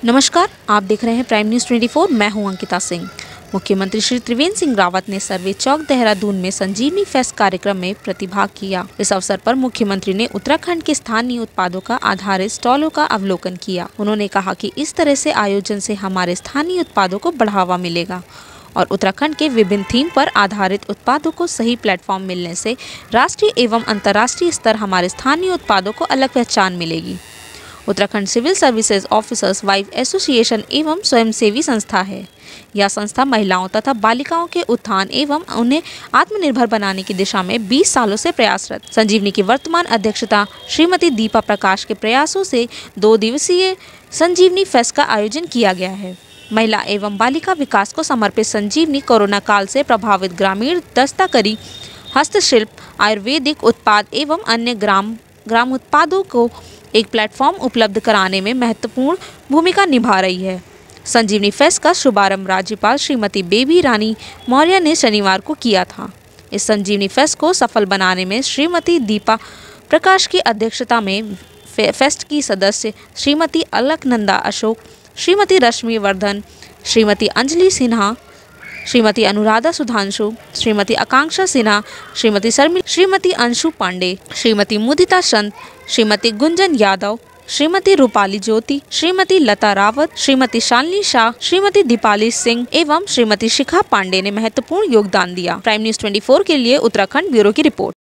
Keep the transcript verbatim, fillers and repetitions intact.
नमस्कार, आप देख रहे हैं प्राइम न्यूज़ चौबीस। मैं हूं अंकिता सिंह। मुख्यमंत्री श्री त्रिवेंद्र सिंह रावत ने सर्वे चौक देहरादून में संजीवनी फेस्ट कार्यक्रम में प्रतिभाग किया। इस अवसर पर मुख्यमंत्री ने उत्तराखंड के स्थानीय उत्पादों का आधारित स्टॉलों का अवलोकन किया। उन्होंने कहा कि इस तरह से आयोजन से हमारे स्थानीय उत्पादों को बढ़ावा मिलेगा और उत्तराखंड के विभिन्न थीम पर आधारित उत्पादों को सही प्लेटफॉर्म मिलने से राष्ट्रीय एवं अंतर्राष्ट्रीय स्तर हमारे स्थानीय उत्पादों को अलग पहचान मिलेगी। Uttarakhand civil services officers wife association एवं स्वयंसेवी संस्था है। यह संस्था महिलाओं तथा बालिकाओं के उत्थान एवं उन्हें आत्मनिर्भर बनाने की दिशा में बीस सालों से प्रयासरत। संजीवनी की वर्तमान अध्यक्षता श्रीमती दीपा प्रकाश के प्रयासों से दो दिवसीय संजीवनी फेस्ट का आयोजन किया गया है। महिला एवं बालिका विकास को समर्पित संजीवनी कोरोना काल से प्रभावित ग्रामीण दस्तकारी, हस्तशिल्प, आयुर्वेदिक उत्पाद एवं अन्य ग्राम ग्राम उत्पादों को एक प्लेटफॉर्म उपलब्ध कराने में महत्वपूर्ण भूमिका निभा रही है। संजीवनी फेस्ट का शुभारंभ राज्यपाल श्रीमती बेबी रानी मौर्य ने शनिवार को किया था। इस संजीवनी फेस्ट को सफल बनाने में श्रीमती दीपा प्रकाश की अध्यक्षता में फे, फेस्ट की सदस्य श्रीमती अलकनंदा अशोक, श्रीमती रश्मि वर्धन, श्रीमती अंजलि सिन्हा, श्रीमती अनुराधा सुधांशु, श्रीमती आकांक्षा सिन्हा, श्रीमती शर्मिला, श्रीमती अंशु पांडे, श्रीमती मुदिता चंद, श्रीमती गुंजन यादव, श्रीमती रूपाली ज्योति, श्रीमती लता रावत, श्रीमती शालिनी शाह, श्रीमती दीपाली सिंह एवं श्रीमती शिखा पांडे ने महत्वपूर्ण योगदान दिया। प्राइम न्यूज़ चौबीस के लिए उत्तराखंड ब्यूरो की रिपोर्ट।